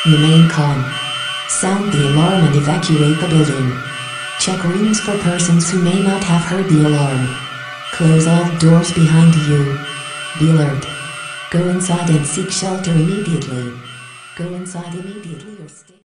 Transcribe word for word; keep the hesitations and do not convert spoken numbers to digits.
Remain calm. Sound the alarm and evacuate the building. Check rooms for persons who may not have heard the alarm. Close all doors behind you. Be alert. Go inside and seek shelter immediately. Go inside immediately or stay.